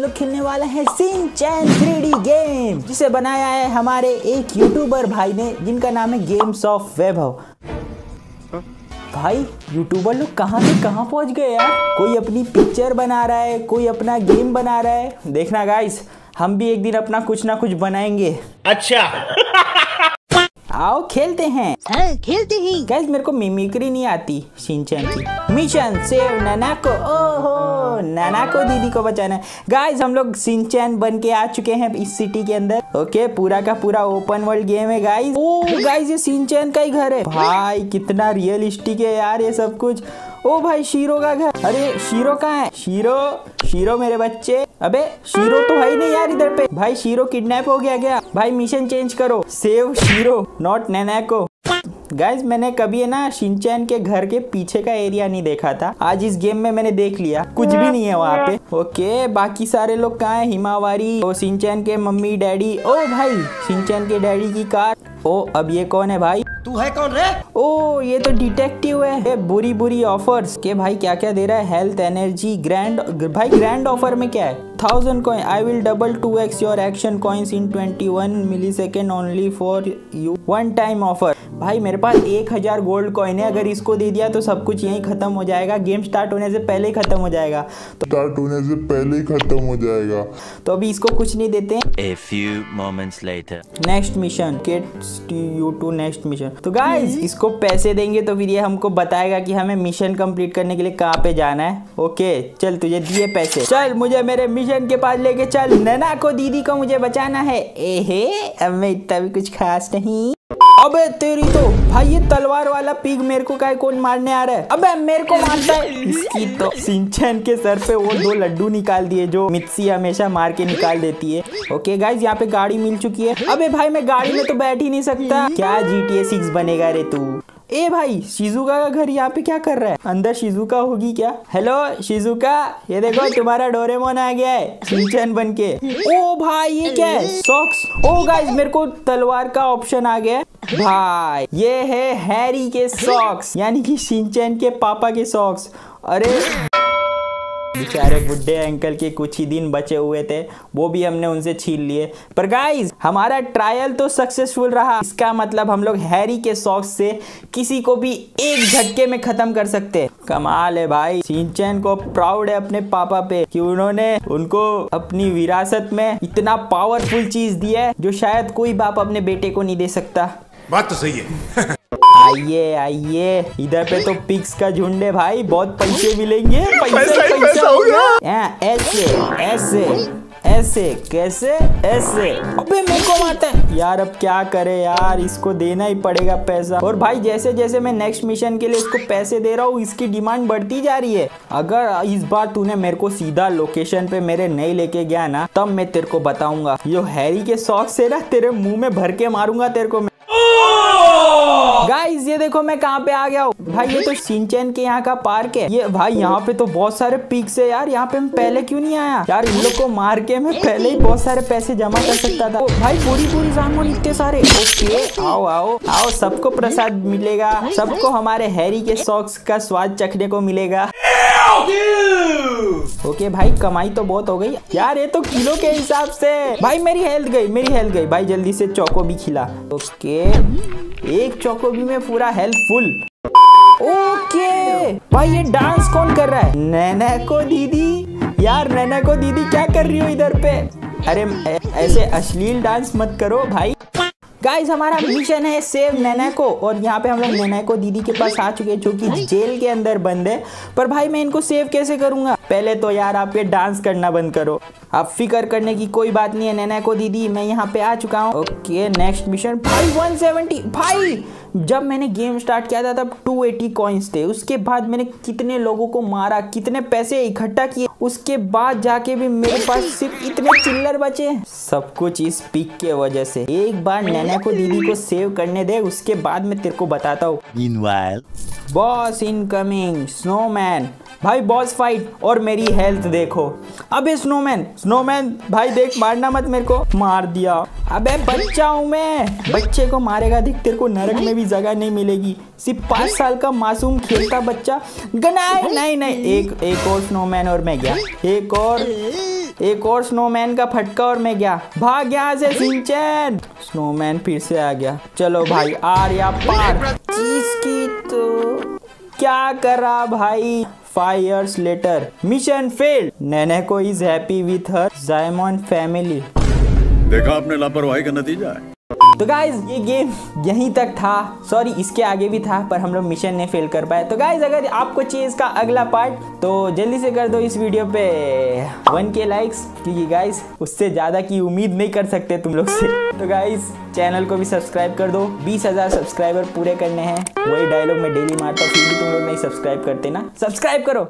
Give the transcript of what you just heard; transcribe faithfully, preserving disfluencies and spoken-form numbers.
लोग खेलने वाला है शिनचैन थ्री डी गेम, जिसे बनाया है हमारे एक यूट्यूबर भाई ने, जिनका नाम है गेम्स ऑफ वैभव। भाई यूट्यूबर लोग कहाँ से कहाँ पहुँच गए यार। कोई अपनी पिक्चर बना रहा है, कोई अपना गेम बना रहा है। देखना गाइस, हम भी एक दिन अपना कुछ ना कुछ बनाएंगे। अच्छा आओ खेलते हैं। हाँ, खेलते हैं। गाइस मेरे को मिमिक्री नहीं आती शिनचैन की। Mission save Nanako. ओहो, नानाको दीदी को बचाना है। गाइस हम लोग शिनचैन बन के आ चुके हैं इस सिटी के अंदर। ओके, पूरा का पूरा ओपन वर्ल्ड गेम है गाइस। ओ गाइस ये शिनचैन का ही घर है। भाई कितना रियलिस्टिक है यार ये सब कुछ। ओ भाई शीरो का घर। अरे शीरो कहाँ है? शीरो शीरो मेरे बच्चे। अबे शीरो तो है ही नहीं यार इधर पे। भाई शीरो किडनैप हो गया क्या? भाई मिशन चेंज करो, save Shiro not Nanako. Guys मैंने कभी है ना शिनचैन के घर के पीछे का एरिया नहीं देखा था। आज इस गेम में मैंने देख लिया, कुछ भी नहीं है वहाँ पे। ओके, बाकी सारे लोग कहाँ हैं? हिमावारी, ओ शिनचैन के मम्मी डैडी। ओ भाई शिनचैन के डैडी की कार। ओ अब ये कौन है भाई? तू है कौन रे? ओ ये तो डिटेक्टिव है। ये बुरी बुरी ऑफर्स के भाई क्या क्या दे रहा है? Health, energy, grand. भाई ग्रैंड ऑफर में क्या है? Thousand coin. I will double two X your action coins in twenty one milli second only for you. One time offer. भाई मेरे पास एक हजार गोल्ड कॉइन है। अगर इसको दे दिया तो सब कुछ यहीं खत्म हो जाएगा। गेम स्टार्ट होने से पहले ही खत्म हो जाएगा। तो स्टार्ट होने से पहले ही खत्म हो जाएगा। तो अभी इसको कुछ नहीं देते हैं। A few moments later. Next mission, get you to next mission. तो गाइस इसको पैसे देंगे तो फिर ये हमको बताएगा कि हमें मिशन कंप्लीट करने के लिए कहाँ पे जाना है। ओके चल, तुझे दिए पैसे, चल मुझे मेरे मिशन के पास लेके चल। नानाको दीदी को मुझे बचाना है। एहे अब मैं इतना भी कुछ खास नहीं। अबे तेरी तो भाई ये तलवार वाला पिग मेरे को काय कौन मारने आ रहा है? अबे मेरे को मारता है। इसकी तो शिनचैन के सर पे वो दो लड्डू निकाल दिए जो मित्सी हमेशा मार के निकाल देती है। ओके गाइस यहाँ पे गाड़ी मिल चुकी है। अबे भाई मैं गाड़ी में तो बैठ ही नहीं सकता। क्या जी टी ए सिक्स बनेगा रे तू? ए भाई शिजुका का घर यहाँ पे क्या कर रहा है? अंदर शिजुका होगी क्या? हेलो शिजुका, ये देखो तुम्हारा डोरेमोन आ गया है शिनचैन बन के। ओ भाई ये क्या है? सॉक्स। ओ गाइस मेरे को तलवार का ऑप्शन आ गया है। भाई ये है हैरी के सॉक्स, यानी कि शिनचैन के पापा के सॉक्स। अरे बेचारे बुड्ढे अंकल के कुछ ही दिन बचे हुए थे, वो भी हमने उनसे छीन लिए। पर गाइस हमारा ट्रायल तो सक्सेसफुल रहा। इसका मतलब हम लोग हैरी के सॉक्स से किसी को भी एक झटके में खत्म कर सकते। कमाल है भाई। शिनचैन को प्राउड है अपने पापा पे कि उन्होंने उनको अपनी विरासत में इतना पावरफुल चीज दिया है जो शायद कोई बाप अपने बेटे को नहीं दे सकता। बात तो सही है। आइए आइए, इधर पे तो पिग्स का झुंड है भाई, बहुत पैसे मिलेंगे। पैसे पैसा, पैसा हो गया। ऐसे ऐसे ऐसे कैसे ऐसे? अबे मेरे को मारता है यार। अब क्या करे यार, इसको देना ही पड़ेगा पैसा। और भाई जैसे जैसे मैं नेक्स्ट मिशन के लिए इसको पैसे दे रहा हूँ, इसकी डिमांड बढ़ती जा रही है। अगर इस बार तूने मेरे को सीधा लोकेशन पे मेरे नहीं लेके गया ना, तब मैं तेरे को बताऊंगा। ये हैरी के शौक से ना तेरे मुंह में भर के मारूंगा तेरे को। गाइस ये देखो मैं कहाँ पे आ गया हूँ। भाई ये तो शिनचैन के यहाँ का पार्क है। ये भाई यहाँ पे तो बहुत सारे पिग्स है यार। यहाँ पे मैं पहले क्यों नहीं आया यार? इन लोग को मार के मैं पहले ही बहुत सारे पैसे जमा कर सकता था। ओ, भाई पूरी पूरी जामुन इतने सारे। ओके आओ आओ आओ, सबको प्रसाद मिलेगा, सबको हमारे हैरी के सॉक्स का स्वाद चखने को मिलेगा। ओके भाई कमाई तो बहुत हो गई यार, ये तो किलो के हिसाब से। भाई मेरी हेल्थ गई, मेरी हेल्थ गई। भाई जल्दी से चौको भी खिला। ओके एक चौको भी में पूरा हेल्थ फुल। ओके भाई ये डांस कौन कर रहा है? नानाको दीदी। यार नानाको दीदी क्या कर रही हो इधर पे? अरे ऐसे अश्लील डांस मत करो भाई। गाइस हमारा मिशन है सेव नानाको, और यहाँ पे हम लोग नानाको दीदी के पास आ चुके हैं जो कि जेल के अंदर बंद है। पर भाई मैं इनको सेव कैसे करूंगा? पहले तो यार आप ये डांस करना बंद करो। आप फिकर करने की कोई बात नहीं है नानाको दीदी, मैं यहाँ पे आ चुका हूँ। Okay next mission. भाई वन सेवेंटी। भाई जब मैंने गेम स्टार्ट किया था तब टू एटी कॉइन्स थे। उसके बाद मैंने कितने लोगों को मारा, कितने पैसे इकट्ठा किए, उसके बाद जाके भी मेरे पास सिर्फ इतने चिल्लर बचे। सब कुछ इस पिक के वजह से। एक बार नानाको दीदी को सेव करने दे, उसके बाद मैं तेरे को बताता हूँ। Meanwhile, boss incoming. स्नोमैन। भाई बॉस फाइट। और मेरी हेल्थ देखो। अबे स्नोमैन स्नोमैन भाई देख, मारना मत मेरे को। मार दिया। अबे बच्चा हूँ मैं। बच्चे को मारेगा देख, तेरे को नरक में भी जगह नहीं मिलेगी। सिर्फ पाँच साल का मासूम खेलता बच्चा। नहीं नहीं नहीं, एक एक और स्नोमैन और मैं गया। एक और एक और स्नोमैन का फटका और मैं गया, भाग यहाँ से सिंचन। स्नोमैन फिर से आ गया। चलो भाई आर या पार। चीज की तो क्या करा भाई। Five years later mission failed. Neneko is happy with her जायमन फैमिली। देखा आपने लापरवाही का नतीजा है। तो गाइज ये गेम यहीं तक था, सॉरी इसके आगे भी था पर हम लोग मिशन नहीं फेल कर पाए। तो गाइज अगर आपको चाहिए इसका अगला पार्ट तो जल्दी से कर दो इस वीडियो पे वन के लाइक्स, क्योंकि गाइज उससे ज्यादा की उम्मीद नहीं कर सकते तुम लोग से। तो गाइज चैनल को भी सब्सक्राइब कर दो, बीस हजार सब्सक्राइबर पूरे करने हैं। वही डायलॉग मैं डेली मारता हूँ, फिर भी तुम लोग नहीं सब्सक्राइब करते ना, सब्सक्राइब करो।